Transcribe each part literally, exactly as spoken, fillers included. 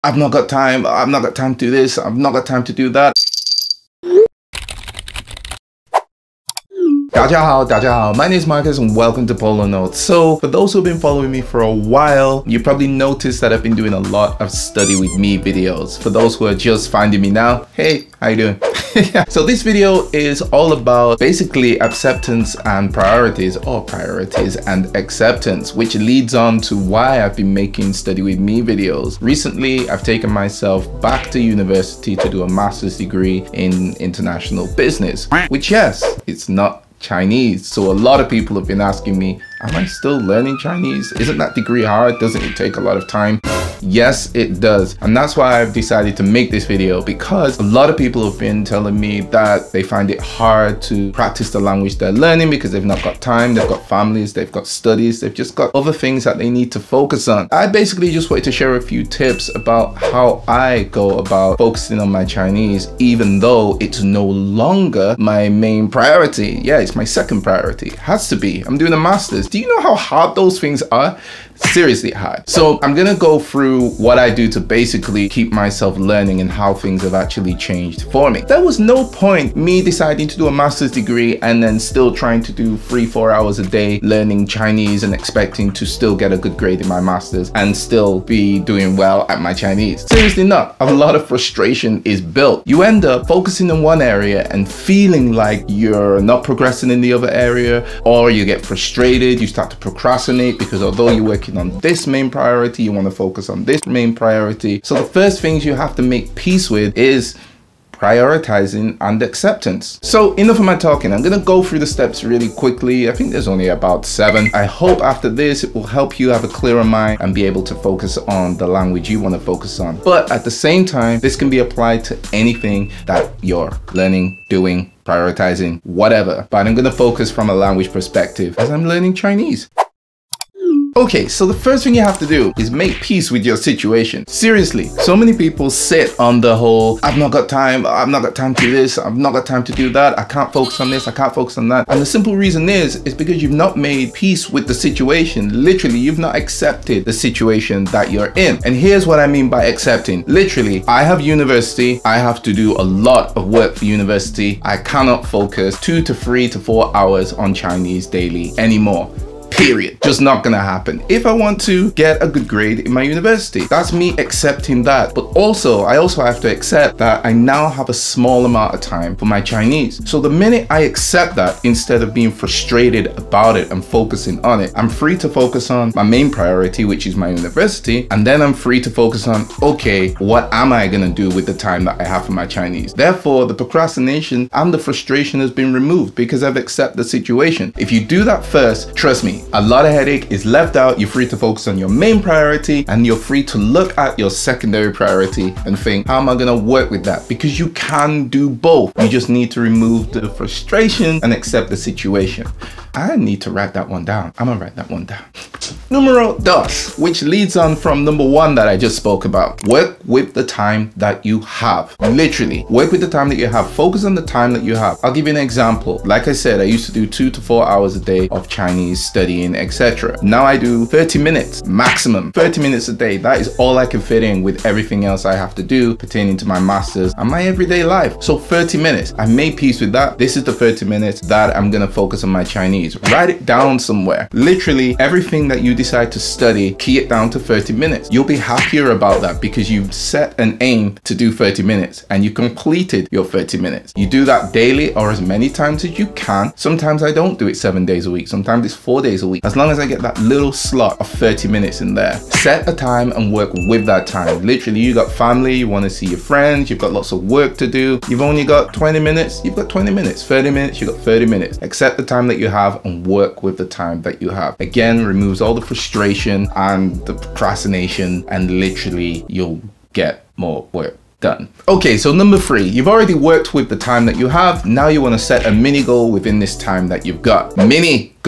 I've not got time, I've not got time to do this, I've not got time to do that. 大家好大家好 My name is Marcus and welcome to PoloNotes. So for those who've been following me for a while, you probably noticed that I've been doing a lot of study with me videos. For those who are just finding me now, hey, how you doing? Yeah. So this video is all about basically acceptance and priorities, or priorities and acceptance, which leads on to why I've been making study with me videos. Recently, I've taken myself back to university to do a master's degree in international business, which yes, it's not Chinese. So a lot of people have been asking me, am I still learning Chinese? Isn't that degree hard? Doesn't it take a lot of time? Yes, it does. And that's why I've decided to make this video, because a lot of people have been telling me that they find it hard to practice the language they're learning because they've not got time, they've got families, they've got studies, they've just got other things that they need to focus on. I basically just wanted to share a few tips about how I go about focusing on my Chinese, even though it's no longer my main priority. Yeah, it's my second priority. It has to be. I'm doing a master's. Do you know how hard those things are? Seriously hard. So I'm gonna go through what I do to basically keep myself learning and how things have actually changed for me. There was no point me deciding to do a master's degree and then still trying to do three, four hours a day learning Chinese and expecting to still get a good grade in my master's and still be doing well at my Chinese. Seriously not. A lot of frustration is built. You end up focusing in one area and feeling like you're not progressing in the other area, or you get frustrated, you start to procrastinate because although you're working on this main priority, you want to focus on this main priority. So the first things you have to make peace with is prioritizing and acceptance. So enough of my talking. I'm gonna go through the steps really quickly. I think there's only about seven. I hope after this it will help you have a clearer mind and be able to focus on the language you want to focus on. But at the same time, this can be applied to anything that you're learning, doing, prioritizing, whatever. But I'm gonna focus from a language perspective as I'm learning Chinese. Okay, so the first thing you have to do is make peace with your situation. Seriously, so many people sit on the whole, I've not got time, I've not got time to do this, I've not got time to do that, I can't focus on this, I can't focus on that. And the simple reason is, is because you've not made peace with the situation. Literally, you've not accepted the situation that you're in. And here's what I mean by accepting. Literally, I have university, I have to do a lot of work for university. I cannot focus two to three to four hours on Chinese daily anymore. Period. Just not gonna happen. If I want to get a good grade in my university, that's me accepting that. But also, I also have to accept that I now have a small amount of time for my Chinese. So the minute I accept that, instead of being frustrated about it and focusing on it, I'm free to focus on my main priority, which is my university. And then I'm free to focus on, okay, what am I gonna do with the time that I have for my Chinese? Therefore, the procrastination and the frustration has been removed because I've accepted the situation. If you do that first, trust me, a lot of headache is left out. You're free to focus on your main priority and you're free to look at your secondary priority and think, how am I gonna work with that? Because you can do both. You just need to remove the frustration and accept the situation. I need to write that one down. I'm gonna write that one down. Numero dos, which leads on from number one that I just spoke about. Work with the time that you have. Literally, work with the time that you have. Focus on the time that you have. I'll give you an example. Like I said, I used to do two to four hours a day of Chinese studying, et cetera. Now I do thirty minutes maximum. thirty minutes a day. That is all I can fit in with everything else I have to do pertaining to my master's and my everyday life. So thirty minutes. I made peace with that. This is the thirty minutes that I'm gonna focus on my Chinese. Write it down somewhere. Literally everything that you decide to study, key it down to thirty minutes. You'll be happier about that because you've set an aim to do thirty minutes and you completed your thirty minutes. You do that daily or as many times as you can. Sometimes I don't do it seven days a week. Sometimes it's four days a week. As long as I get that little slot of thirty minutes in there. Set a time and work with that time. Literally, you got family, you want to see your friends, you've got lots of work to do. You've only got twenty minutes, you've got twenty minutes. thirty minutes, you've got thirty minutes. Accept the time that you have and work with the time that you have. Again, removes all the frustration and the procrastination, and literally you'll get more work done. Okay, so number three, you've already worked with the time that you have. Now you want to set a mini goal within this time that you've got. Mini goal.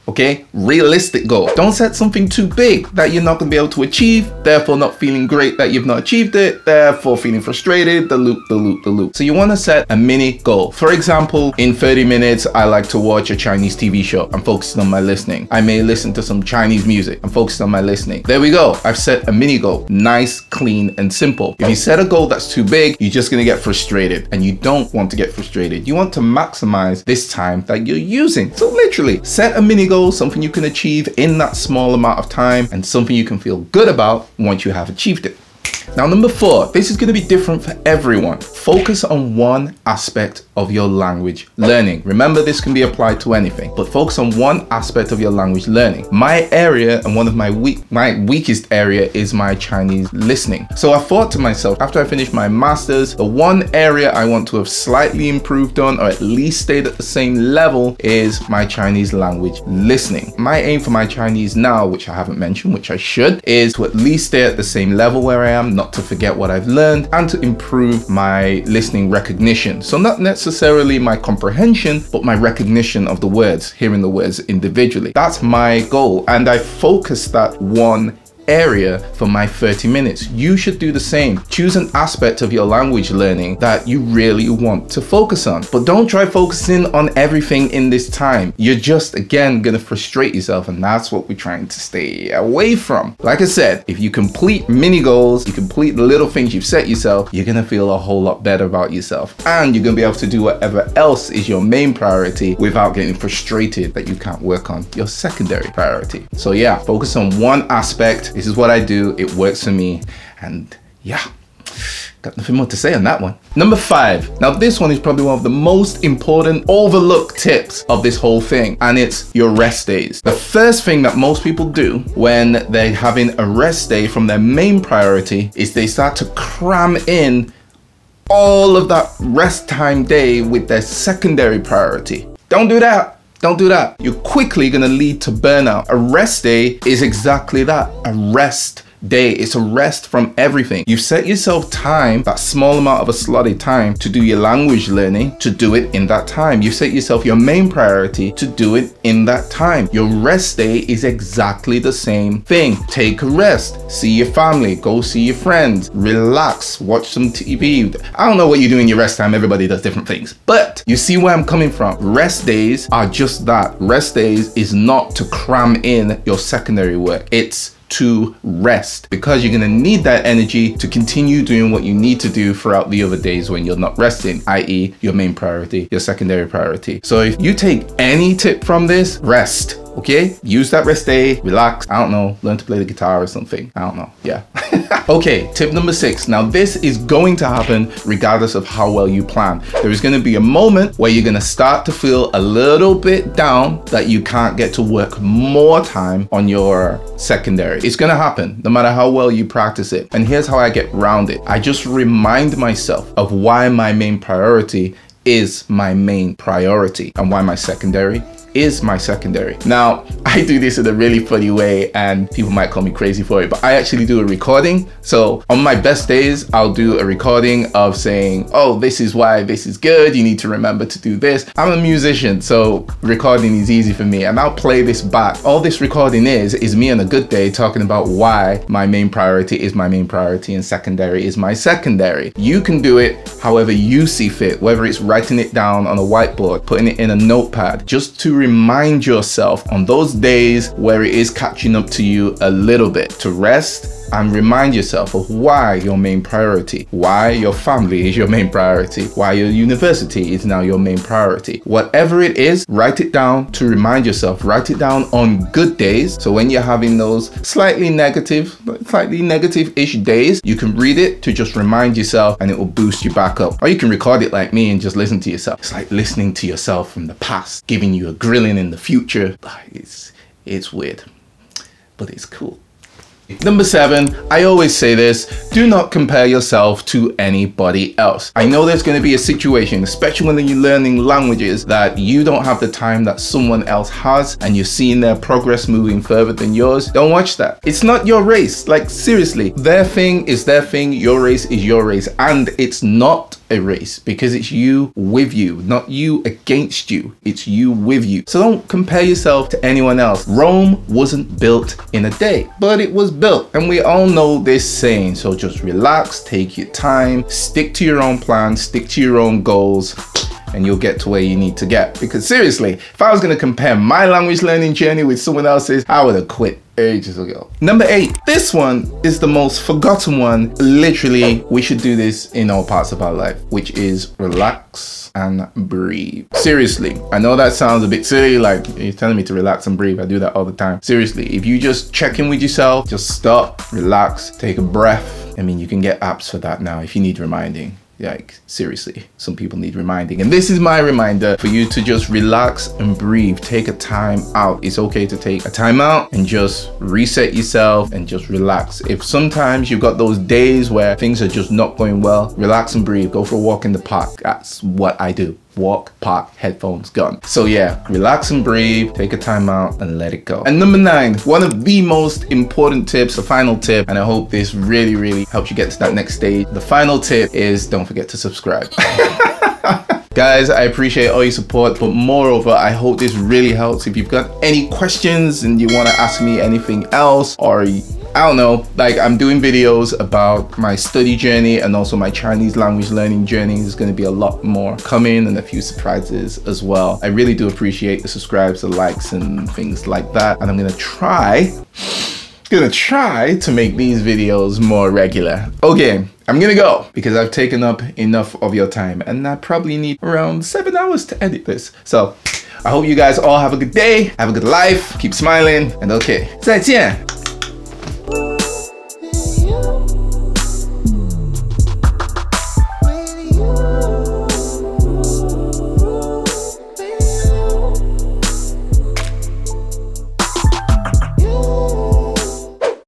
okay? Realistic goal. Don't set something too big that you're not gonna be able to achieve, therefore not feeling great that you've not achieved it, therefore feeling frustrated, the loop, the loop, the loop. So you wanna set a mini goal. For example, in thirty minutes, I like to watch a Chinese T V show. I'm focusing on my listening. I may listen to some Chinese music. I'm focused on my listening. There we go. I've set a mini goal. Nice, clean, and simple. If you set a goal that's too big, you're just gonna get frustrated, and you don't want to get frustrated. You want to maximize this time that you're using. So literally, set a mini goal, something you can achieve in that small amount of time, and something you can feel good about once you have achieved it. Now, number four, this is going to be different for everyone. Focus on one aspect of your language learning. Remember, this can be applied to anything, but focus on one aspect of your language learning. My area and one of my weak, my weakest area is my Chinese listening. So I thought to myself, after I finished my master's, the one area I want to have slightly improved on, or at least stayed at the same level, is my Chinese language listening. My aim for my Chinese now, which I haven't mentioned, which I should, is to at least stay at the same level where I am, not to forget what I've learned, and to improve my listening recognition. So not necessarily my comprehension, but my recognition of the words, hearing the words individually. That's my goal, and I focus that one area for my thirty minutes. You should do the same. Choose an aspect of your language learning that you really want to focus on, but don't try focusing on everything in this time. You're just, again, gonna frustrate yourself, and that's what we're trying to stay away from. Like I said, if you complete mini goals, you complete the little things you've set yourself, you're gonna feel a whole lot better about yourself, and you're gonna be able to do whatever else is your main priority without getting frustrated that you can't work on your secondary priority. So yeah, focus on one aspect. This is what I do. It works for me. And yeah, got nothing more to say on that one. Number five. Now this one is probably one of the most important overlooked tips of this whole thing, and it's your rest days. The first thing that most people do when they're having a rest day from their main priority is they start to cram in all of that rest time day with their secondary priority. Don't do that. Don't do that. You're quickly gonna lead to burnout. A rest day is exactly that, a rest day. It's a rest from everything. You've set yourself time, that small amount of a slotted time, to do your language learning, to do it in that time. You've set yourself your main priority to do it in that time. Your rest day is exactly the same thing. Take a rest, see your family, go see your friends, relax, watch some T V. I don't know what you do in your rest time. Everybody does different things, but you see where I'm coming from. Rest days are just that. Rest days is not to cram in your secondary work. It's to rest, because you're going to need that energy to continue doing what you need to do throughout the other days when you're not resting, that is your main priority, your secondary priority. So if you take any tip from this, rest. Okay, use that rest day, relax, I don't know, learn to play the guitar or something, I don't know, yeah. Okay, tip number six. Now this is going to happen regardless of how well you plan. There is going to be a moment where you're going to start to feel a little bit down that you can't get to work more time on your secondary. It's going to happen no matter how well you practice it. And here's how I get around it. I just remind myself of why my main priority is my main priority and why my secondary is my secondary. Now, I do this in a really funny way, and people might call me crazy for it, but I actually do a recording. So on my best days, I'll do a recording of saying, oh, this is why this is good. You need to remember to do this. I'm a musician, so recording is easy for me, and I'll play this back. All this recording is, is me on a good day talking about why my main priority is my main priority and secondary is my secondary. You can do it however you see fit, whether it's writing it down on a whiteboard, putting it in a notepad, just to remind yourself on those days where it is catching up to you a little bit to rest, and remind yourself of why your main priority, why your family is your main priority, why your university is now your main priority. Whatever it is, write it down to remind yourself. Write it down on good days. So when you're having those slightly negative, slightly negative-ish days, you can read it to just remind yourself, and it will boost you back up. Or you can record it like me and just listen to yourself. It's like listening to yourself from the past, giving you a grilling in the future. It's, it's weird, but it's cool. Number seven, I always say this, do not compare yourself to anybody else. I know there's going to be a situation, especially when you're learning languages, that you don't have the time that someone else has and you're seeing their progress moving further than yours. Don't watch that. It's not your race. Like, seriously, their thing is their thing, your race is your race, and it's not a race because it's you with you, not you against you. It's you with you. So don't compare yourself to anyone else. Rome wasn't built in a day, but it was built. And we all know this saying. So just relax, take your time, stick to your own plan, stick to your own goals, and you'll get to where you need to get. Because seriously, if I was going to compare my language learning journey with someone else's, I would have quit ages ago. Number eight, this one is the most forgotten one. Literally, we should do this in all parts of our life, which is relax and breathe. Seriously, I know that sounds a bit silly, like you're telling me to relax and breathe. I do that all the time. Seriously, if you just check in with yourself, just stop, relax, take a breath. I mean, you can get apps for that now if you need reminding. Like, seriously, some people need reminding. And this is my reminder for you to just relax and breathe. Take a time out. It's okay to take a time out and just reset yourself and just relax. If sometimes you've got those days where things are just not going well, relax and breathe. Go for a walk in the park. That's what I do. Walk, park, headphones, gone. So yeah, relax and breathe, take a time out and let it go. And number nine, one of the most important tips, the final tip, and I hope this really, really helps you get to that next stage. The final tip is don't forget to subscribe. Guys, I appreciate all your support, but moreover, I hope this really helps. If you've got any questions and you want to ask me anything else, or I don't know, like I'm doing videos about my study journey and also my Chinese language learning journey. There's going to be a lot more coming and a few surprises as well. I really do appreciate the subscribes, the likes and things like that. And I'm going to try, gonna try to make these videos more regular. Okay, I'm gonna go because I've taken up enough of your time and I probably need around seven hours to edit this. So I hope you guys all have a good day, have a good life, keep smiling, and okay, 再见.